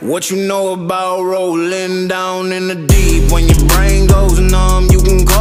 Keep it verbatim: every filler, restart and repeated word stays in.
What you know about rolling down in the deep? When your brain goes numb, you can